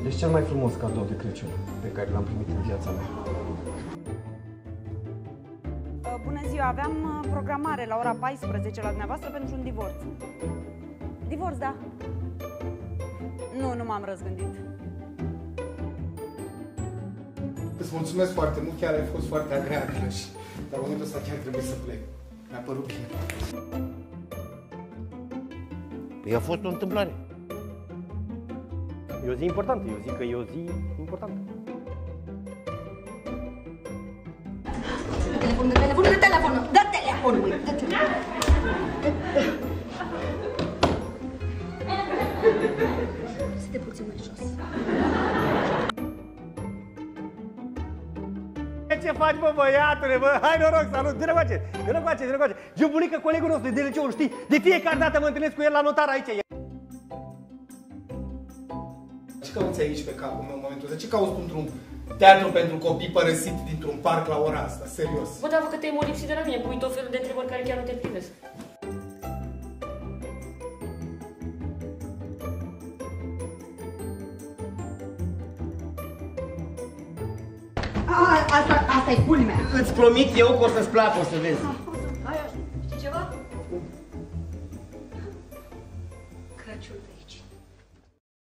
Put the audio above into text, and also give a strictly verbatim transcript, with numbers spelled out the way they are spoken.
Ești cel mai frumos cadou de Crăciun pe care l-am primit în viața mea. Bună ziua, aveam programare la ora paisprezece la dumneavoastră pentru un divorț. Divorț, da. Nu, nu m-am răzgândit. Îți mulțumesc foarte mult, chiar ai fost foarte agreabilă și la momentul ăsta chiar trebuie să plec. Mi-a părut bine. I-a fost o întâmplare. E o zi importantă, eu zic că e o zi importantă. Telefonul, de telefonul, de telefonul, dă telefonul, măi, dă telefonul. Să te puțin mai jos. Ce faci, bă, băiatule, bă? Hai, noroc, salut! Dă-ne coace, dă-ne coace, dă-ne coace. Giubulică, colegul nostru de liceul, știi? De fiecare dată mă întâlnesc cu el la notar aici. Ce cauți aici pe capul meu în momentul ăsta? Ce cauți într-un teatru pentru copii părăsit dintr-un parc la ora asta? Serios. Bă, dar că te-ai molipsit de la mine, pui tot felul de întrebări care chiar nu te privesc. A, asta, asta e culmea. Îți promit eu că o să-ți placă, o să vezi.